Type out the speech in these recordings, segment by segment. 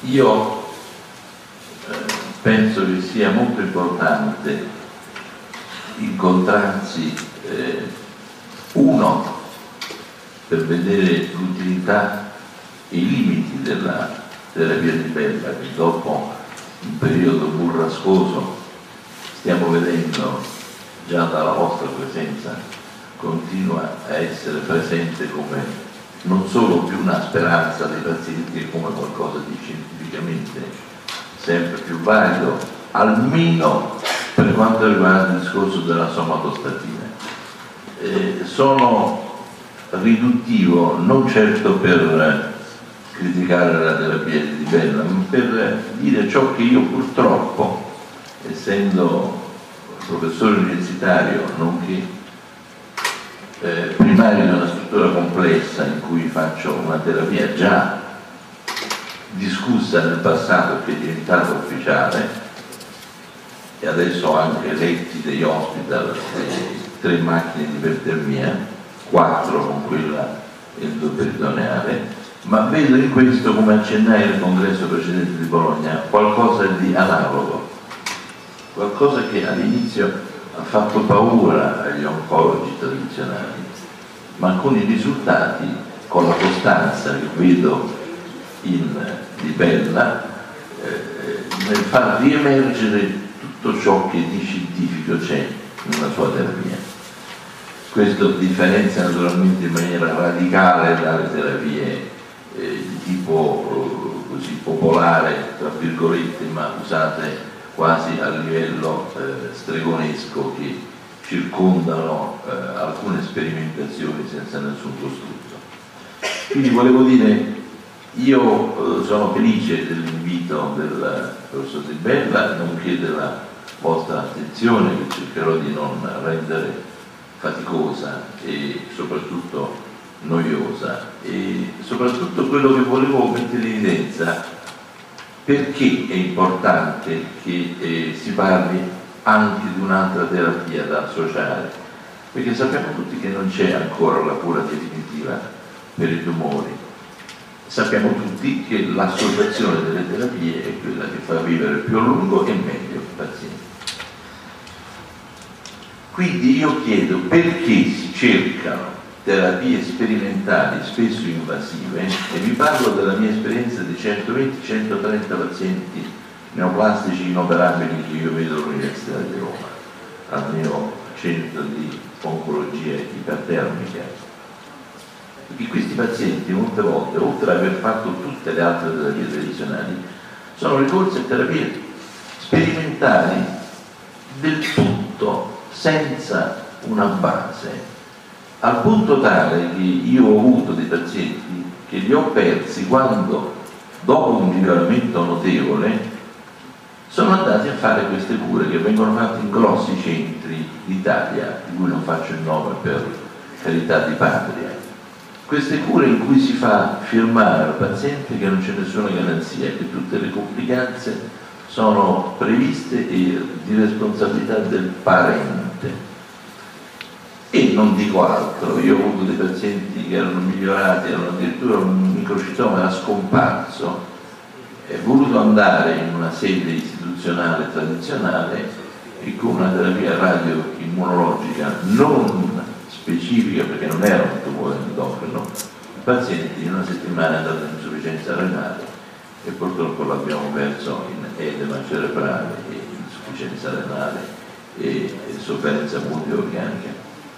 Io penso che sia molto importante incontrarsi, uno, per vedere l'utilità e i limiti della terapia di Bella, che dopo un periodo burrascoso stiamo vedendo già dalla vostra presenza continua a essere presente come non solo più una speranza dei pazienti, come qualcosa di scientificamente sempre più valido, almeno per quanto riguarda il discorso della somatostatina. Sono riduttivo non certo per criticare la terapia di Bella, ma per dire ciò che io purtroppo, essendo professore universitario nonché primario di una struttura complessa in cui faccio una terapia già discussa nel passato che è diventata ufficiale, e adesso ho anche letti degli hospital, 3 macchine di ipertermia, 4 con quella endoperitoneale, ma vedo in questo, come accennai nel congresso precedente di Bologna, qualcosa di analogo, qualcosa che all'inizio ha fatto paura agli oncologi tradizionali, ma con i risultati, con la costanza che vedo di Bella, nel far riemergere tutto ciò che di scientifico c'è nella sua terapia. Questo differenzia naturalmente in maniera radicale dalle terapie di tipo così popolare, tra virgolette, ma usate quasi a livello stregonesco, che circondano alcune sperimentazioni senza nessun costrutto. Quindi volevo dire, io sono felice dell'invito del professor Di Bella, nonché della vostra attenzione, che cercherò di non rendere faticosa e soprattutto noiosa, e soprattutto quello che volevo mettere in evidenza, perché è importante che si parli anche di un'altra terapia da associare, perché sappiamo tutti che non c'è ancora la cura definitiva per i tumori, sappiamo tutti che l'associazione delle terapie è quella che fa vivere più a lungo e meglio i pazienti. Quindi io chiedo perché si cercano terapie sperimentali spesso invasive, e vi parlo della mia esperienza di 120-130 pazienti neoplastici inoperabili che io vedo all'Università di Roma, al mio centro di oncologia ipertermica. Perché questi pazienti molte volte, oltre ad aver fatto tutte le altre terapie tradizionali, sono ricorsi a terapie sperimentali del tutto senza una base, al punto tale che io ho avuto dei pazienti che li ho persi quando, dopo un miglioramento notevole, sono andati a fare queste cure che vengono fatte in grossi centri d'Italia, di cui non faccio il nome per carità di patria. Queste cure in cui si fa firmare al paziente che non c'è nessuna garanzia, che tutte le complicanze sono previste e di responsabilità del parente. E non dico altro, io ho avuto dei pazienti che erano migliorati, erano addirittura un microcitoma era scomparso, è voluto andare in una sede istituzionale tradizionale e con una terapia radioimmunologica non specifica, perché non era un tumore endocrino, il paziente in una settimana è andato in insufficienza renale e purtroppo l'abbiamo perso in edema cerebrale e insufficienza renale e sofferenza multiorganica.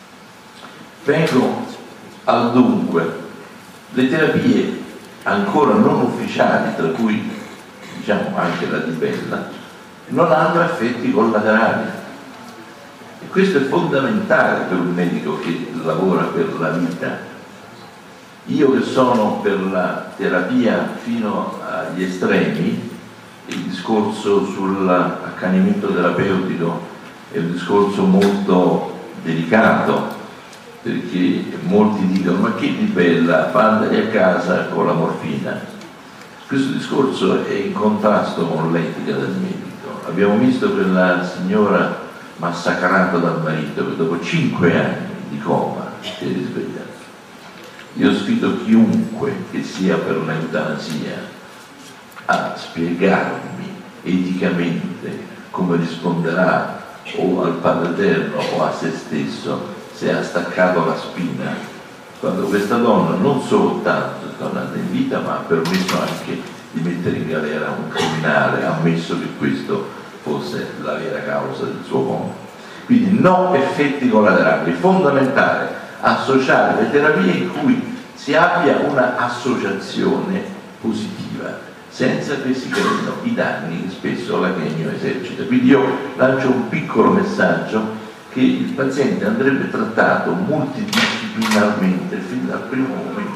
Vengo al dunque. Le terapie ancora non ufficiali, tra cui diciamo anche la Di Bella, non hanno effetti collaterali, e questo è fondamentale per un medico che lavora per la vita. Io che sono per la terapia fino agli estremi, il discorso sull'accanimento terapeutico è un discorso molto delicato, perché molti dicono: ma che Di Bella, mandali a casa con la morfina. Questo discorso è in contrasto con l'etica del medico. Abbiamo visto quella signora massacrata dal marito che dopo 5 anni di coma si è risvegliata. Io sfido chiunque che sia per l'eutanasia a spiegarmi eticamente come risponderà o al Padre Eterno o a se stesso se ha staccato la spina, quando questa donna non soltanto è tornata in vita, ma ha permesso anche di mettere in galera un criminale, ammesso che questo fosse la vera causa del suo vomito. Quindi no effetti collaterali, è fondamentale associare le terapie in cui si abbia una associazione positiva, senza che si creino i danni che spesso la chemio esercita. Quindi io lancio un piccolo messaggio che il paziente andrebbe trattato multidisciplinarmente fin dal primo momento.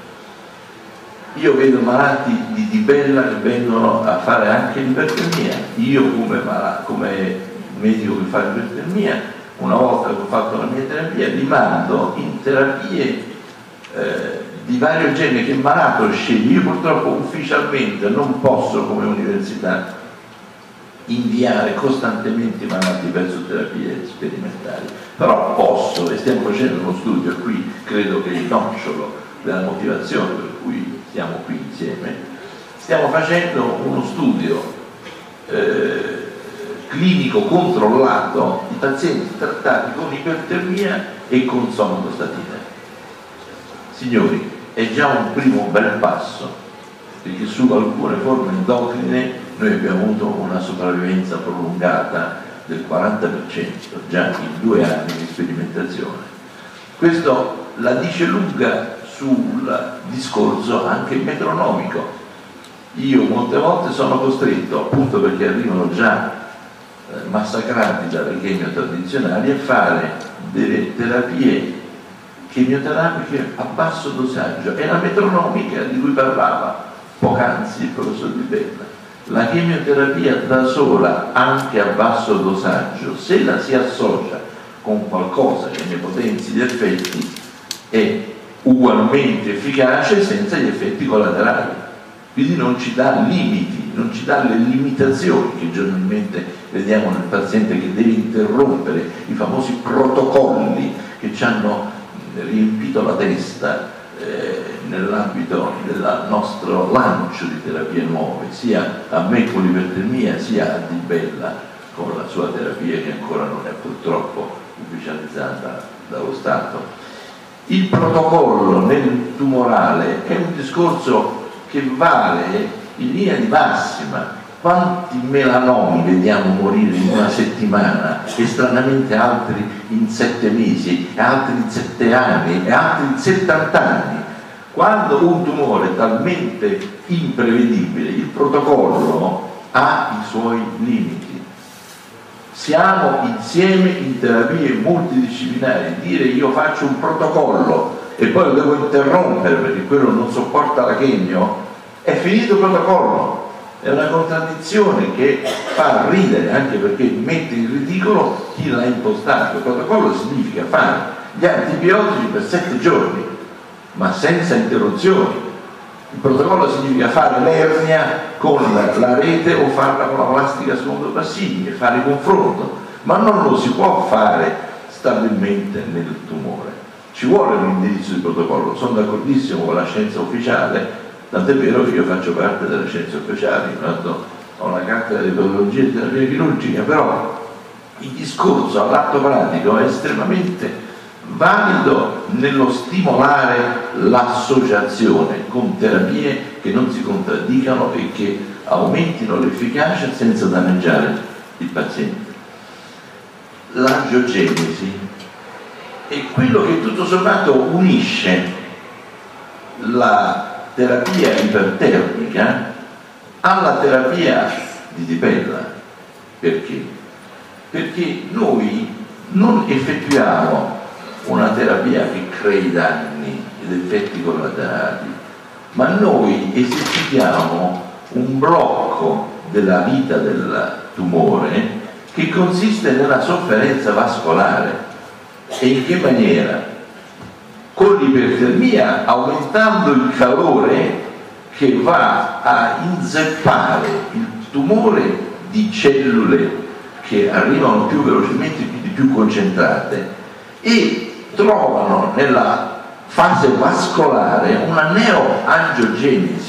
Io vedo malati di dibella che vengono a fare anche l'ipertermia. Io come medico che fa l'ipertermia, una volta che ho fatto la mia terapia, li mando in terapie di vario genere che il malato sceglie. Io purtroppo ufficialmente non posso come università inviare costantemente i malati verso terapie sperimentali, però posso, e stiamo facendo uno studio, e qui credo che il nocciolo della motivazione per cui siamo qui insieme, stiamo facendo uno studio clinico controllato di pazienti trattati con ipertermia e con somatostatina. Signori, è già un primo bel passo, perché su alcune forme endocrine noi abbiamo avuto una sopravvivenza prolungata del 40% già in 2 anni di sperimentazione. Questo la dice lunga sul discorso anche metronomico. Io molte volte sono costretto, appunto perché arrivano già massacrati dalle chemio tradizionali, a fare delle terapie chemioterapiche a basso dosaggio. È la metronomica di cui parlava poc'anzi il professor Di Bella. La chemioterapia da sola, anche a basso dosaggio, se la si associa con qualcosa che ne potenzi gli effetti, è ugualmente efficace senza gli effetti collaterali. Quindi non ci dà limiti, non ci dà le limitazioni che giornalmente vediamo nel paziente che deve interrompere, i famosi protocolli che ci hanno riempito la testa nell'ambito del nostro lancio di terapie nuove, sia a me con l'ipertermia, sia a Di Bella con la sua terapia che ancora non è purtroppo ufficializzata dallo Stato. Il protocollo nel tumorale è un discorso che vale in linea di massima. Quanti melanomi vediamo morire in una settimana, e stranamente altri in 7 mesi, e altri in 7 anni, e altri in 70 anni? Quando un tumore è talmente imprevedibile, il protocollo ha i suoi limiti. Siamo insieme in terapie multidisciplinari. Dire io faccio un protocollo e poi lo devo interrompere perché quello non sopporta la chemio, è finito il protocollo. È una contraddizione che fa ridere, anche perché mette in ridicolo chi l'ha impostato. Il protocollo significa fare gli antibiotici per 7 giorni, ma senza interruzioni. Il protocollo significa fare l'ernia con la rete o farla con la plastica sfondo Bassini e fare il confronto, ma non lo si può fare stabilmente nel tumore. Ci vuole un indirizzo di protocollo, sono d'accordissimo con la scienza ufficiale. Tant'è vero che io faccio parte delle scienze ufficiali, ho una cattedra di patologia e terapia chirurgica, però il discorso all'atto pratico è estremamente valido nello stimolare l'associazione con terapie che non si contraddicano e che aumentino l'efficacia senza danneggiare il paziente. L'angiogenesi è quello che tutto sommato unisce la terapia ipertermica alla terapia di Di Bella. Perché? Perché noi non effettuiamo una terapia che crei danni ed effetti collaterali, ma noi esercitiamo un blocco della vita del tumore che consiste nella sofferenza vascolare. E in che maniera? Con l'ipertermia, aumentando il calore che va a inzeppare il tumore di cellule che arrivano più velocemente, quindi più concentrate, e trovano nella fase vascolare una neoangiogenesi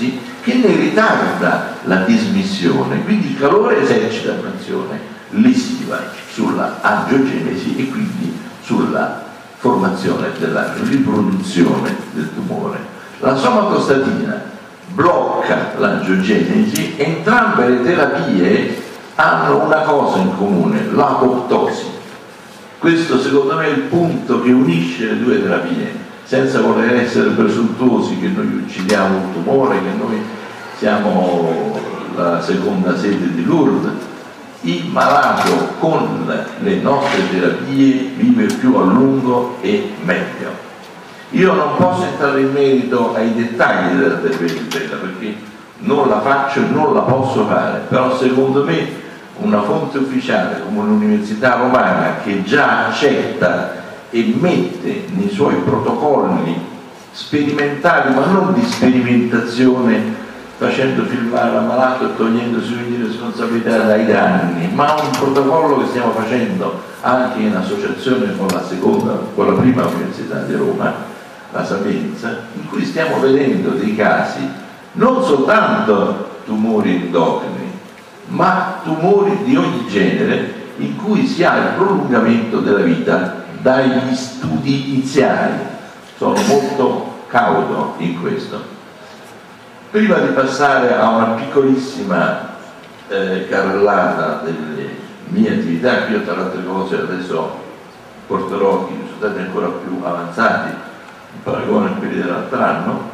che ne ritarda la dismissione, quindi il calore esercita un'azione lesiva sulla angiogenesi e quindi sulla formazione della riproduzione del tumore. La somatostatina blocca l'angiogenesi, entrambe le terapie hanno una cosa in comune, l'apoptosi. Questo secondo me è il punto che unisce le due terapie, senza voler essere presuntuosi che noi uccidiamo un tumore, che noi siamo la seconda sede di Lourdes. Il malato con le nostre terapie vive più a lungo e meglio. Io non posso entrare in merito ai dettagli della terapia di Bella perché non la faccio e non la posso fare, però secondo me una fonte ufficiale come l'Università Romana, che già accetta e mette nei suoi protocolli sperimentali, ma non di sperimentazione facendo filmare l'ammalato e togliendosi ogni responsabilità dai danni, ma un protocollo che stiamo facendo anche in associazione con la prima Università di Roma, la Sapienza, in cui stiamo vedendo dei casi non soltanto tumori endocrini, ma tumori di ogni genere in cui si ha il prolungamento della vita dagli studi iniziali. Sono molto cauto in questo. Prima di passare a una piccolissima carrellata delle mie attività, io tra le altre cose adesso porterò i risultati ancora più avanzati in paragone a quelli dell'altro anno,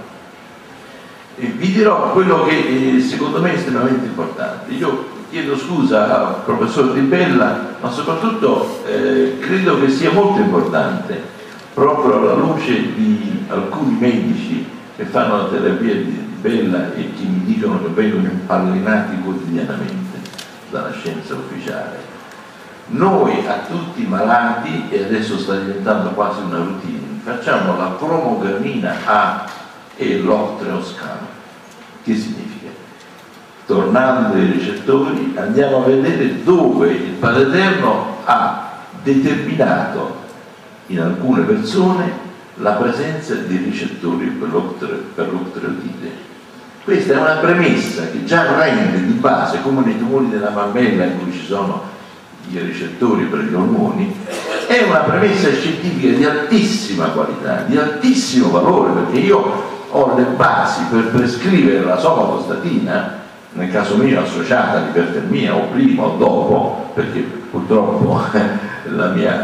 e vi dirò quello che secondo me è estremamente importante. Io chiedo scusa al professor Di Bella, ma soprattutto credo che sia molto importante, proprio alla luce di alcuni medici che fanno la terapia di Bella e che mi dicono che vengono impallinati quotidianamente dalla scienza ufficiale. Noi a tutti i malati, e adesso sta diventando quasi una routine, facciamo la cromogramina A e l'octreoscan. Che significa? Tornando ai recettori andiamo a vedere dove il Padre Eterno ha determinato in alcune persone la presenza di ricettori per l'octreotide. Questa è una premessa che già rende di base, come nei tumori della mammella in cui ci sono i ricettori per gli ormoni, è una premessa scientifica di altissima qualità, di altissimo valore, perché io ho le basi per prescrivere la somatostatina, nel caso mio associata all'ipertermia o prima o dopo, perché purtroppo la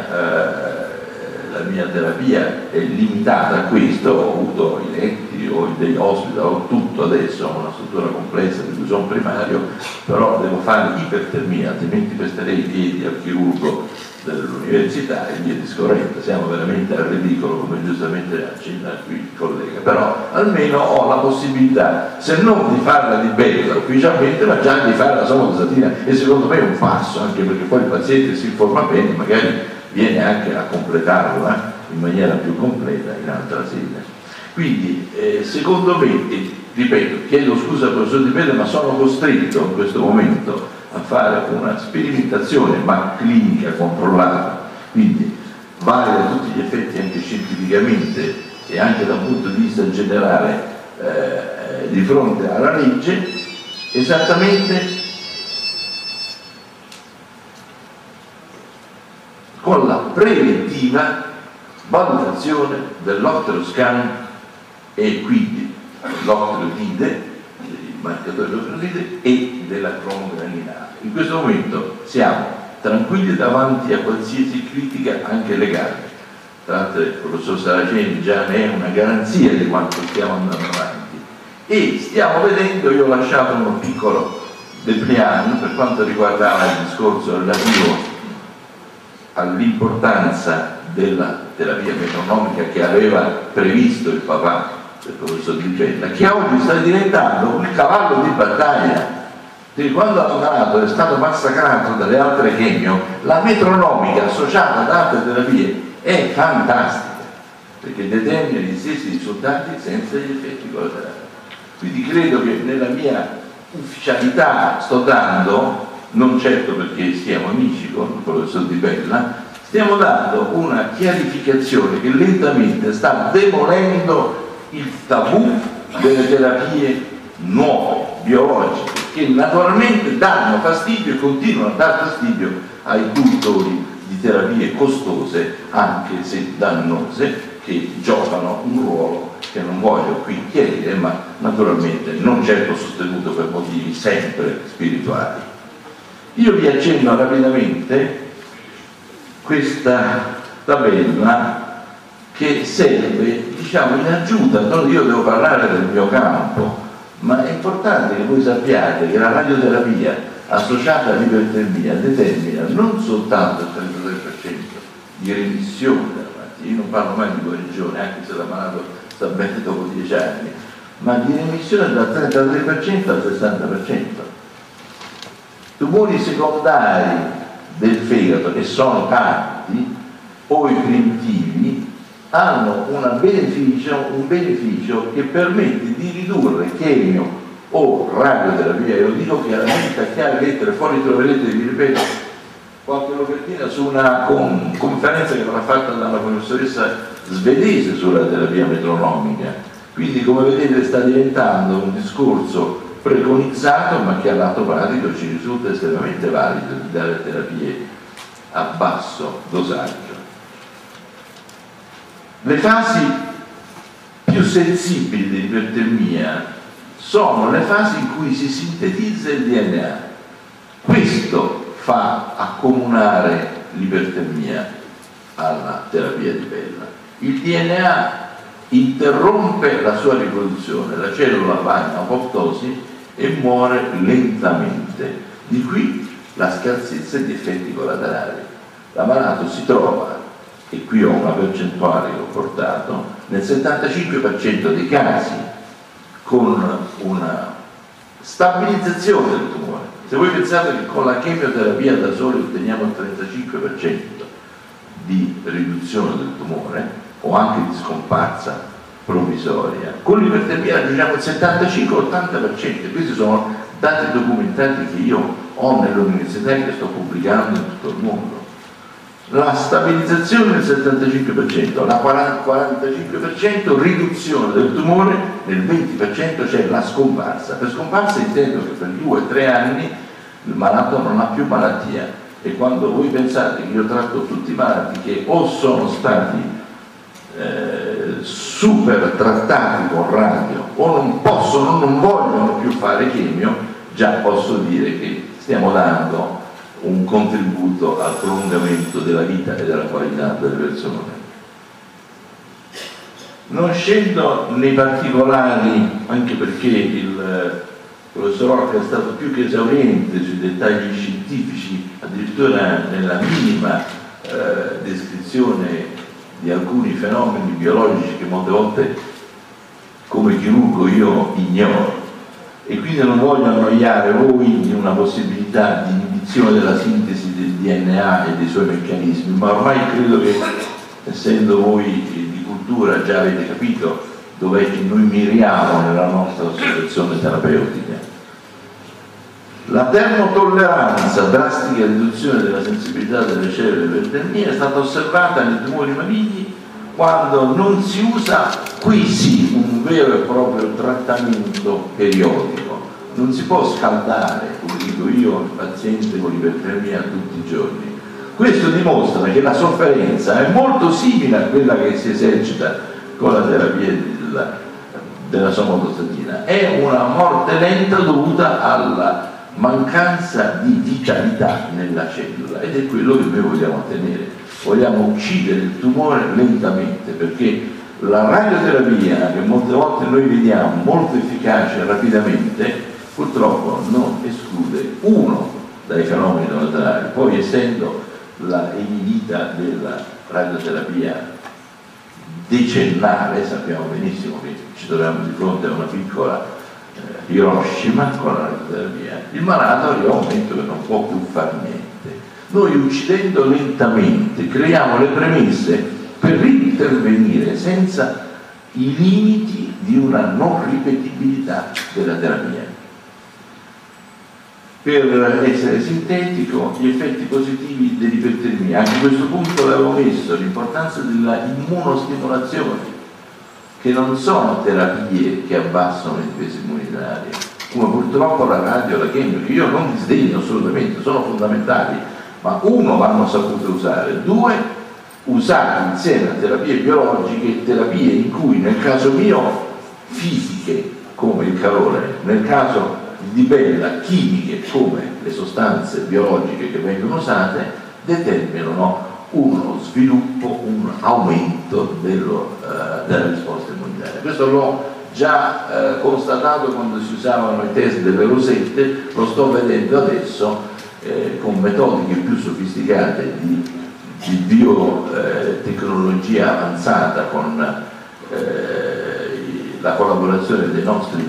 mia terapia è limitata a questo. Ho avuto i letti, ho degli ospiti, ho tutto adesso, ho una struttura complessa di cui sono primario, però devo fare ipertermia, altrimenti pesterei i piedi al chirurgo dell'università e via discorrendo. Siamo veramente al ridicolo, come giustamente accenna qui il collega, però almeno ho la possibilità, se non di farla di Bella ufficialmente, ma già di fare la somatostatina, e secondo me è un passo, anche perché poi il paziente si informa bene, magari viene anche a completarla in maniera più completa in altra sede. Quindi secondo me, e ripeto, chiedo scusa al professor Di Bella, ma sono costretto in questo momento a fare una sperimentazione ma clinica controllata, quindi valida a tutti gli effetti anche scientificamente e anche da un punto di vista generale di fronte alla legge, esattamente con la preventiva valutazione dell'octreoscan e quindi l'octreotide, il marcatore dell'octreotide e della cromogranina. In questo momento siamo tranquilli davanti a qualsiasi critica anche legale. Tra l'altro il professor Saraceni già ne è una garanzia di quanto stiamo andando avanti. E stiamo vedendo, io ho lasciato un piccolo dépliant per quanto riguardava il discorso relativo all'importanza della terapia metronomica che aveva previsto il papà del professor Di Bella, che oggi sta diventando un cavallo di battaglia. Quindi quando l'ammalato è stato massacrato dalle altre chemio, la metronomica associata ad altre terapie è fantastica, perché determina gli stessi risultati senza gli effetti collaterali. Quindi credo che nella mia ufficialità sto dando, non certo perché siamo amici con il professor Di Bella, stiamo dando una chiarificazione che lentamente sta demolendo il tabù delle terapie nuove, biologiche, che naturalmente danno fastidio e continuano a dar fastidio ai cultori di terapie costose, anche se dannose, che giocano un ruolo che non voglio qui chiarire, ma naturalmente non certo sostenuto per motivi sempre spirituali. Io vi accenno rapidamente questa tabella che serve, diciamo, in aggiunta. Io devo parlare del mio campo, ma è importante che voi sappiate che la radioterapia associata all'ipertermia determina non soltanto il 33% di remissione, io non parlo mai di guarigione, anche se l'ammalato sta bene dopo 10 anni, ma di remissione dal 33% al 60%. Tumori secondari del fegato, che sono tanti, o i primitivi, hanno un beneficio che permette di ridurre chemio o radioterapia. Io dico chiaramente, a chiare lettere, fuori troverete, vi ripeto, qualche copertina su una conferenza che verrà fatta dalla professoressa svedese sulla terapia metronomica. Quindi, come vedete, sta diventando un discorso preconizzato, ma che a lato pratico ci risulta estremamente valido di dare terapie a basso dosaggio. Le fasi più sensibili dell'ipertermia sono le fasi in cui si sintetizza il DNA. Questo fa accomunare l'ipertermia alla terapia di Pella. Il DNA interrompe la sua riproduzione, la cellula va in apoptosi e muore lentamente. Di qui la scarsezza di effetti collaterali. L'ammalato si trova, e qui ho una percentuale che ho portato, nel 75% dei casi con una stabilizzazione del tumore. Se voi pensate che con la chemioterapia da soli otteniamo il 35% di riduzione del tumore o anche di scomparsa provvisoria, con l'ipertermia raggiungiamo il 75-80%. Questi sono dati documentati che io ho nell'università e che sto pubblicando in tutto il mondo. La stabilizzazione del 75%, la 45% riduzione del tumore, nel 20% c'è la scomparsa. Per scomparsa intendo che per 2 o 3 anni il malato non ha più malattia, e quando voi pensate che io tratto tutti i malati che o sono stati super trattati con radio o non possono, non vogliono più fare chemio, già posso dire che stiamo dando un contributo al prolungamento della vita e della qualità delle persone. Non scendo nei particolari, anche perché il professor Rocca è stato più che esauriente sui dettagli scientifici, addirittura nella minima descrizione di alcuni fenomeni biologici che molte volte come chirurgo io ignoro, e quindi non voglio annoiare voi di una possibilità di inibizione della sintesi del DNA e dei suoi meccanismi, ma ormai credo che, essendo voi di cultura, già avete capito dov'è che noi miriamo nella nostra osservazione terapeutica. La termotolleranza, drastica riduzione della sensibilità delle cellule per ipertermia, è stata osservata nei tumori maligni quando non si usa, qui sì, un vero e proprio trattamento periodico. Non si può scaldare, come dico io, il paziente con ipertermia tutti i giorni. Questo dimostra che la sofferenza è molto simile a quella che si esercita con la terapia della somatostatina. È una morte lenta dovuta alla mancanza di vitalità nella cellula, ed è quello che noi vogliamo ottenere. Vogliamo uccidere il tumore lentamente, perché la radioterapia, che molte volte noi vediamo molto efficace rapidamente, purtroppo non esclude uno dai fenomeni collaterali. Poi, essendo la vita della radioterapia decennale, sappiamo benissimo che ci troviamo di fronte a una piccola Hiroshima con la radioterapia, il malato arriva a un momento che non può più fare niente. Noi, uccidendo lentamente, creiamo le premesse per intervenire senza i limiti di una non ripetibilità della terapia. Per essere sintetico, gli effetti positivi dell'ipertermia, anche a questo punto l'avevo messo, l'importanza della immunostimolazione, che non sono terapie che abbassano le difese immunitarie, come purtroppo la radio e la chemio, che io non disdegno assolutamente, sono fondamentali, ma uno, vanno sapute usare, due, usate insieme a terapie biologiche, terapie in cui nel caso mio fisiche come il calore, nel caso di Bella chimiche come le sostanze biologiche che vengono usate, determinano uno sviluppo, un aumento della risposta immunitaria. Questo l'ho già constatato quando si usavano i test delle rosette, lo sto vedendo adesso con metodiche più sofisticate di biotecnologia avanzata, con la collaborazione dei nostri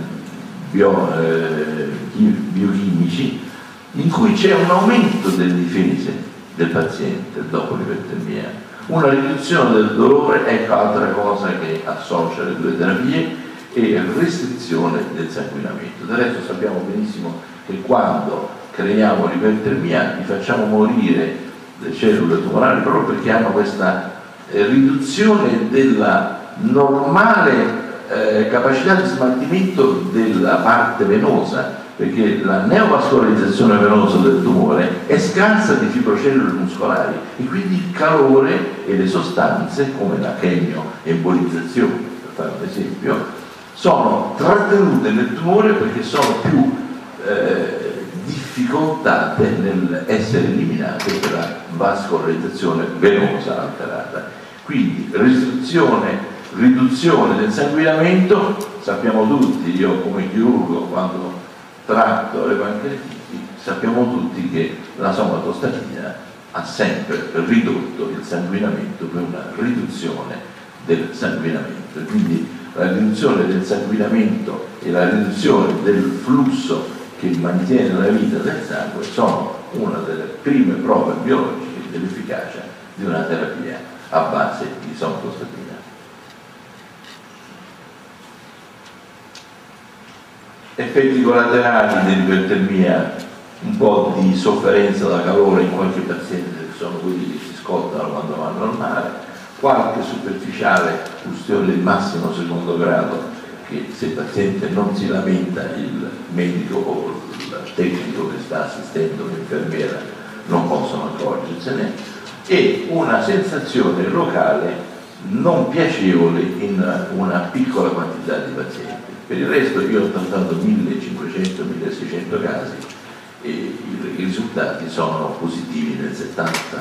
biochimici, in cui c'è un aumento delle difese del paziente dopo l'ipertermia, una riduzione del dolore, ecco altra cosa che associa le due terapie, e restrizione del sanguinamento. Del resto sappiamo benissimo che quando creiamo l'ipertermia li facciamo morire le cellule tumorali proprio perché hanno questa riduzione della normale capacità di smaltimento della parte venosa, perché la neovascolarizzazione venosa del tumore è scarsa di fibrocellule muscolari e quindi il calore e le sostanze come la chemioembolizzazione, per fare un esempio, sono trattenute nel tumore perché sono più difficoltate nell'essere eliminate per la vascolarizzazione venosa alterata. Quindi riduzione del sanguinamento, sappiamo tutti, io come chirurgo quando tratto le pancreatiti, sappiamo tutti che la somatostatina ha sempre ridotto il sanguinamento per una riduzione del sanguinamento. Quindi la riduzione del sanguinamento e la riduzione del flusso che mantiene la vita del sangue sono una delle prime prove biologiche dell'efficacia di una terapia a base di somatostatina. Effetti collaterali dell'ipertermia, un po' di sofferenza da calore in qualche paziente, che sono quelli che si scottano quando vanno al mare, qualche superficiale ustione di massimo secondo grado, che se il paziente non si lamenta il medico o il tecnico che sta assistendo, l'infermiera, non possono accorgersene, e una sensazione locale non piacevole in una piccola quantità di pazienti. Per il resto io ho trattato 1500-1600 casi e i risultati sono positivi nel 70-75%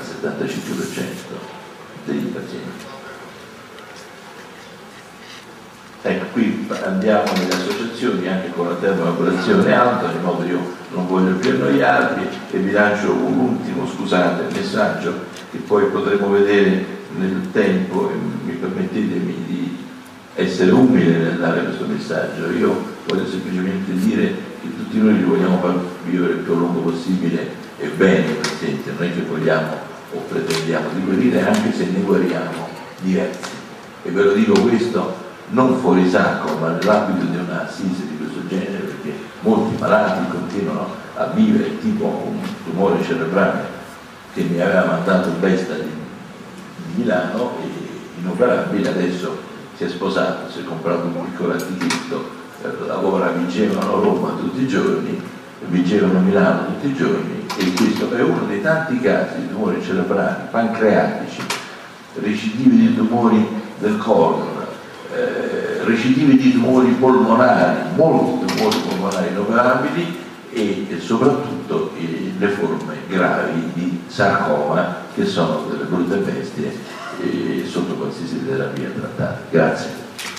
dei pazienti. Ecco, qui andiamo nelle associazioni anche con la termoevaporazione alta, in modo io non voglio più annoiarvi e vi lascio un ultimo, scusate, messaggio che poi potremo vedere nel tempo, e mi permettetemi di essere umile nel dare questo messaggio. Io voglio semplicemente dire che tutti noi li vogliamo far vivere il più a lungo possibile e bene i pazienti, non è che vogliamo o pretendiamo di guarire, anche se ne guariamo diversi. E ve lo dico questo non fuori sacco, ma nell'ambito di un'assise di questo genere, perché molti malati continuano a vivere, tipo un tumore cerebrale che mi aveva mandato Besta di Milano, e inoperabile, adesso si è sposato, si è comprato un piccolo architetto, lavora a Vigevano a Roma tutti i giorni, Vigevano a Milano tutti i giorni, e questo è uno dei tanti casi di tumori cerebrali, pancreatici, recidivi di tumori del colon, recidivi di tumori polmonari, molti tumori polmonari inoperabili, e soprattutto le forme gravi di sarcoma, che sono delle brutte bestie sotto qualsiasi terapia trattata. Grazie.